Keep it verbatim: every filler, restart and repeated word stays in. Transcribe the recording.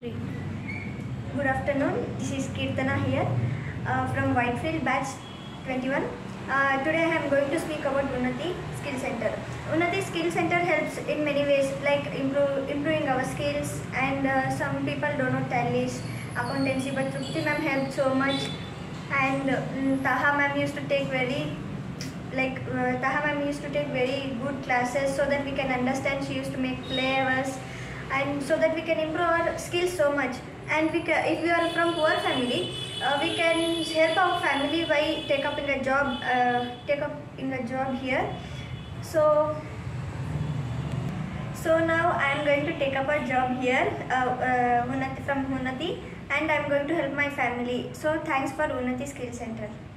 Good afternoon, this is Kirtana here uh, from Whitefield batch twenty-one. Uh, today I am going to speak about Unnati Skill Center. Unnati Skill Center helps in many ways, like improve, improving our skills, and uh, some people don't know tallies, accountancy, but Trupti ma'am helped so much, and um, Taha ma'am used to take very like uh, Taha ma'am used to take very good classes so that we can understand. She used to make flavors, and so that we can improve our skills so much. And we can, if we are from poor family, uh, we can help our family by take up in a job, uh, take up in a job here. So, so now I am going to take up a job here uh, uh, Unnati, from Unnati, and I am going to help my family. So thanks for Unnati Skill Center.